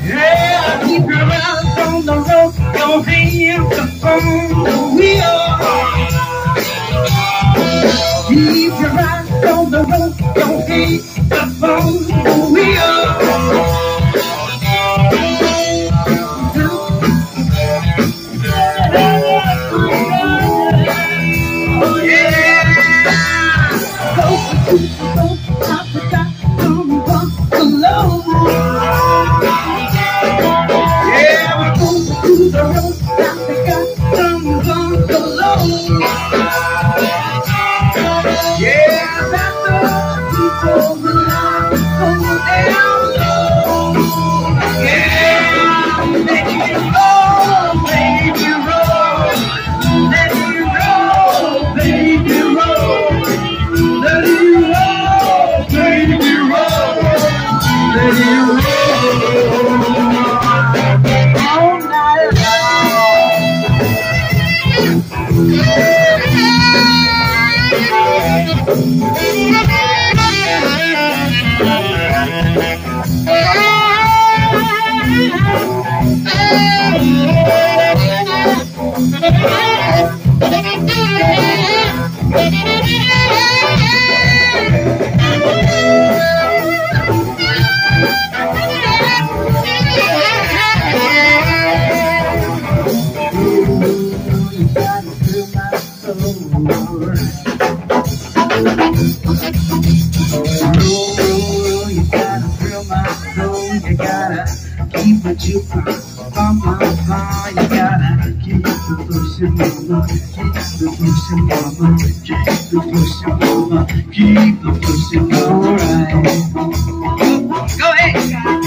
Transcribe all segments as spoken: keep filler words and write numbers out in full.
Yeah, keep your eyes on the road, your hands upon the wheel. Keep your eyes on the road, your hands upon the wheel. Yeah, go, go, go, top the top, come on, below. Yeah, we're going to the road, top the top, come on, below. Yeah, that's the people who like to go down low. Yeah, let it roll, baby, roll. Let it roll, baby, roll. Let it roll, baby, roll. Let it roll all night keep it you from my fire. You gotta keep the pushing, mama. Keep the pushing, mama. Keep the pushing, mama. Keep the pushing, alright. Go ahead.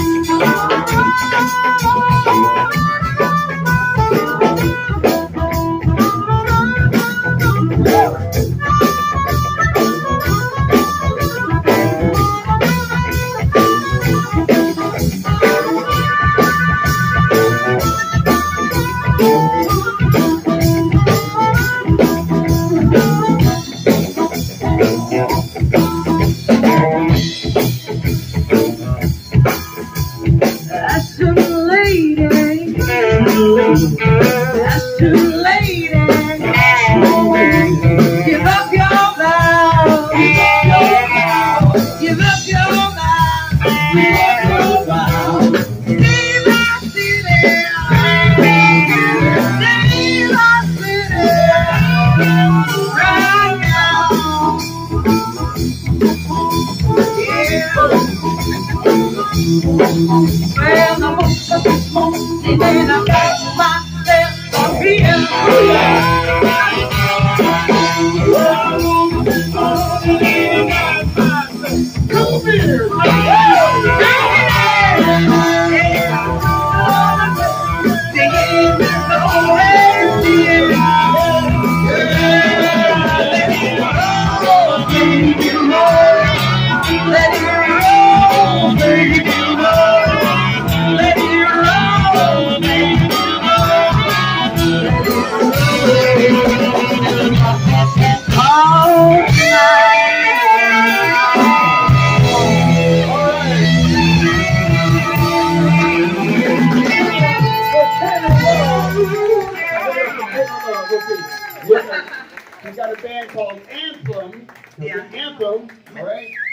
That's too lady. That's too lady. Give up your vow. Give up your vow. Give up your vow. Give up your vow. Leave our city. Leave our city. Right now. Yeah. Well, I'm up this morning and I got myself a beer. Well, I'm up this morning and I got myself two beers. Let it roll, baby, roll. Let it roll, baby, roll. Let it roll all We got a band called Anthem. Yeah. Anthem, all right?